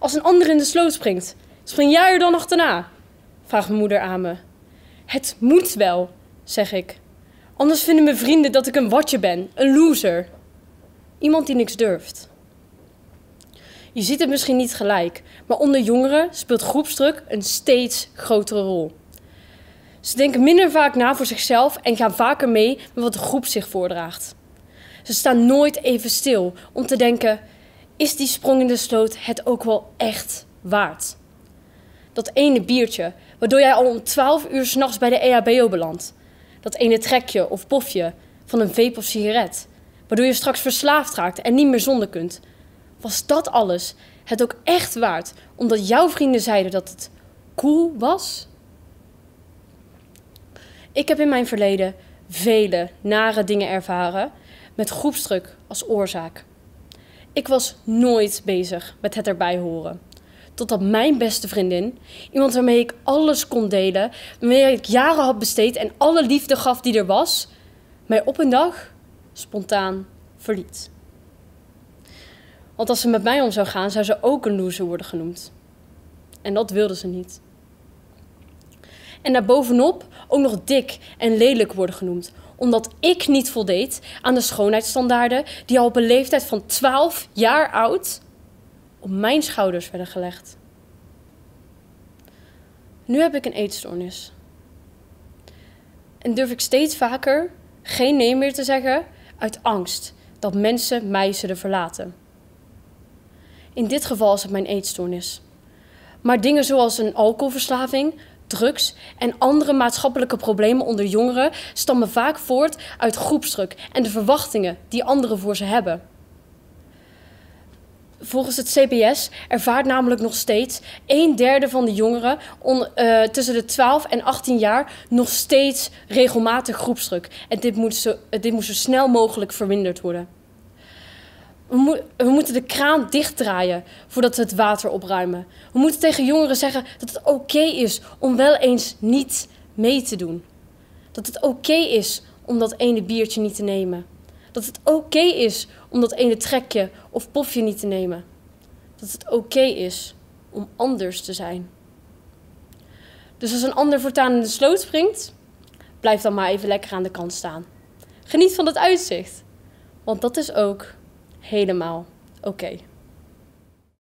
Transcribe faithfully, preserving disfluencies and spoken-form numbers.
Als een ander in de sloot springt, spring jij er dan achterna? Vraagt mijn moeder aan me. Het moet wel, zeg ik. Anders vinden mijn vrienden dat ik een watje ben, een loser. Iemand die niks durft. Je ziet het misschien niet gelijk, maar onder jongeren speelt groepsdruk een steeds grotere rol. Ze denken minder vaak na voor zichzelf en gaan vaker mee met wat de groep zich voordraagt. Ze staan nooit even stil om te denken, is die sprong in de sloot het ook wel echt waard? Dat ene biertje, waardoor jij al om twaalf uur 's nachts bij de E H B O belandt. Dat ene trekje of pofje van een vape of sigaret, waardoor je straks verslaafd raakt en niet meer zonder kunt. Was dat alles het ook echt waard, omdat jouw vrienden zeiden dat het cool was? Ik heb in mijn verleden vele nare dingen ervaren met groepsdruk als oorzaak. Ik was nooit bezig met het erbij horen. Totdat mijn beste vriendin, iemand waarmee ik alles kon delen, waarmee ik jaren had besteed en alle liefde gaf die er was, mij op een dag spontaan verliet. Want als ze met mij om zou gaan, zou ze ook een loser worden genoemd. En dat wilde ze niet. En daarbovenop ook nog dik en lelijk worden genoemd, omdat ik niet voldeed aan de schoonheidsstandaarden die al op een leeftijd van twaalf jaar oud op mijn schouders werden gelegd. Nu heb ik een eetstoornis. En durf ik steeds vaker geen nee meer te zeggen uit angst dat mensen mij zullen verlaten. In dit geval is het mijn eetstoornis. Maar dingen zoals een alcoholverslaving, drugs en andere maatschappelijke problemen onder jongeren stammen vaak voort uit groepsdruk en de verwachtingen die anderen voor ze hebben. Volgens het C B S ervaart namelijk nog steeds een derde van de jongeren on, uh, tussen de twaalf en achttien jaar nog steeds regelmatig groepsdruk. En dit moet zo, dit moet zo snel mogelijk verminderd worden. We, mo we moeten de kraan dichtdraaien voordat we het water opruimen. We moeten tegen jongeren zeggen dat het oké is om wel eens niet mee te doen. Dat het oké is om dat ene biertje niet te nemen. Dat het oké is om dat ene trekje of pofje niet te nemen. Dat het oké is om anders te zijn. Dus als een ander voortaan in de sloot springt, blijf dan maar even lekker aan de kant staan. Geniet van het uitzicht, want dat is ook helemaal oké.